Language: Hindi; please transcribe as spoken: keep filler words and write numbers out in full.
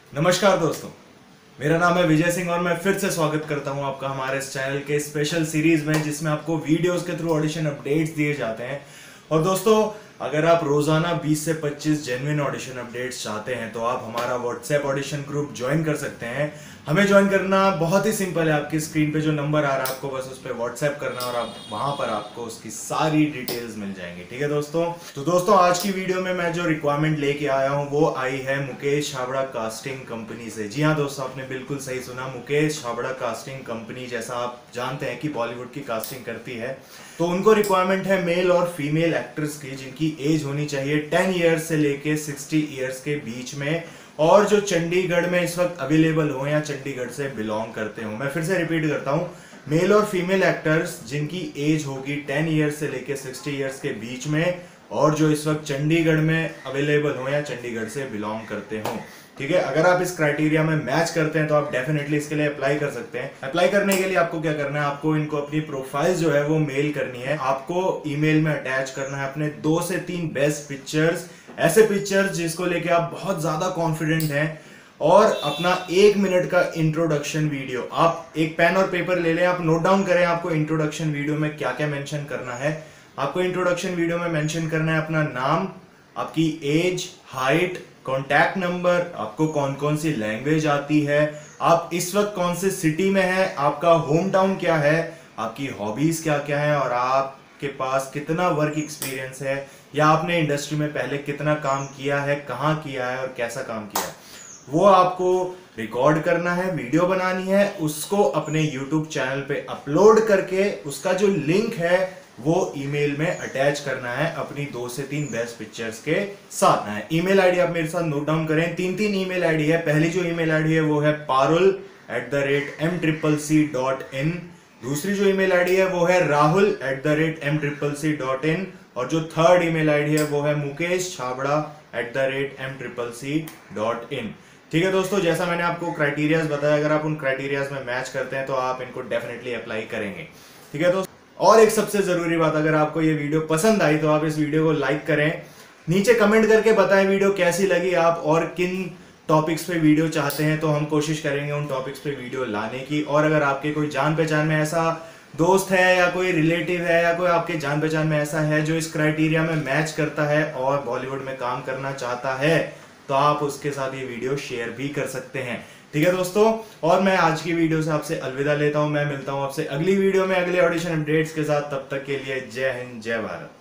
नमस्कार दोस्तों, मेरा नाम है विजय सिंह और मैं फिर से स्वागत करता हूं आपका हमारे इस चैनल के स्पेशल सीरीज में, जिसमें आपको वीडियोस के थ्रू ऑडिशन अपडेट्स दिए जाते हैं। और दोस्तों, अगर आप रोजाना बीस से पच्चीस जेन्युइन ऑडिशन अपडेट्स चाहते हैं तो आप हमारा व्हाट्सएप ऑडिशन ग्रुप ज्वाइन कर सकते हैं। हमें ज्वाइन करना बहुत ही सिंपल है। आपकी स्क्रीन पे जो नंबर आ रहा है आपको बस उस पर व्हाट्सएप करना और आप वहां पर आपको उसकी सारी डिटेल्स मिल जाएंगी। ठीक है दोस्तों, तो दोस्तों आज की वीडियो में मैं जो रिक्वायरमेंट लेके आया हूं वो आई है मुकेश छाबड़ा कास्टिंग कंपनी से। जी हाँ दोस्तों, आपने बिल्कुल सही सुना, मुकेश छाबड़ा कास्टिंग कंपनी, जैसा आप जानते हैं कि बॉलीवुड की कास्टिंग करती है, तो उनको रिक्वायरमेंट है मेल और फीमेल एक्टर्स की जिनकी एज होनी चाहिए टेन ईयर्स से लेके सिक्सटी ईयर्स के बीच में, और जो चंडीगढ़ में इस वक्त अवेलेबल हो या चंडीगढ़ से बिलोंग करते हो। मैं फिर से रिपीट करता हूं, मेल और फीमेल एक्टर्स जिनकी एज होगी टेन ईयर्स से लेके सिक्सटी ईयर्स के बीच में, और जो इस वक्त चंडीगढ़ में अवेलेबल हो या चंडीगढ़ से बिलोंग करते हो। ठीक है, अगर आप इस क्राइटेरिया में मैच करते हैं तो आप डेफिनेटली इसके लिए अप्लाई कर सकते हैं। अप्लाई करने के लिए आपको क्या करना है, आपको इनको अपनी प्रोफाइल जो है वो मेल करनी है। आपको ईमेल में अटैच करना है अपने दो से तीन बेस्ट पिक्चर्स, ऐसे पिक्चर्स जिसको लेके आप बहुत ज्यादा कॉन्फिडेंट हैं, और अपना एक मिनट का इंट्रोडक्शन वीडियो। आप एक पेन और पेपर ले लें, आप नोट डाउन करें आपको इंट्रोडक्शन वीडियो में क्या क्या मेंशन करना है। आपको इंट्रोडक्शन वीडियो में मेंशन करना है अपना नाम, आपकी एज, हाइट, कॉन्टैक्ट नंबर, आपको कौन कौन सी लैंग्वेज आती है, आप इस वक्त कौन से सिटी में हैं, आपका होम टाउन क्या है, आपकी हॉबीज क्या क्या है, और आपके पास कितना वर्क एक्सपीरियंस है, या आपने इंडस्ट्री में पहले कितना काम किया है, कहाँ किया है और कैसा काम किया है। वो आपको रिकॉर्ड करना है, वीडियो बनानी है, उसको अपने यूट्यूब चैनल पे अपलोड करके उसका जो लिंक है वो ईमेल में अटैच करना है अपनी दो से तीन बेस्ट पिक्चर्स के साथ है। ईमेल आईडी आप मेरे साथ नोट डाउन करें, तीन तीन ईमेल आईडी है। पहली जो ईमेल आईडी है वो है Parul at the rate M triple C dot in, दूसरी जो ईमेल आईडी है वो है Rahul at the rate M triple C dot in, और जो थर्ड ईमेल आईडी है वो है Mukesh Chhabra at the rate M triple C dot in. ठीक है दोस्तों, जैसा मैंने आपको क्राइटेरियाज बताया, अगर आप उन क्राइटेरियाज में मैच करते हैं तो आप इनको डेफिनेटली अप्लाई करेंगे। ठीक है दोस्तों, और एक सबसे जरूरी बात, अगर आपको ये वीडियो पसंद आई तो आप इस वीडियो को लाइक करें, नीचे कमेंट करके बताएं वीडियो कैसी लगी, आप और किन टॉपिक्स पे वीडियो चाहते हैं, तो हम कोशिश करेंगे उन टॉपिक्स पे वीडियो लाने की। और अगर आपके कोई जान पहचान में ऐसा दोस्त है या कोई रिलेटिव है या कोई आपके जान पहचान में ऐसा है जो इस क्राइटेरिया में मैच करता है और बॉलीवुड में काम करना चाहता है, तो आप उसके साथ ये वीडियो शेयर भी कर सकते हैं। ठीक है दोस्तों, और मैं आज की वीडियो से आपसे अलविदा लेता हूं। मैं मिलता हूं आपसे अगली वीडियो में अगले ऑडिशन अपडेट्स के साथ। तब तक के लिए जय हिंद, जय भारत।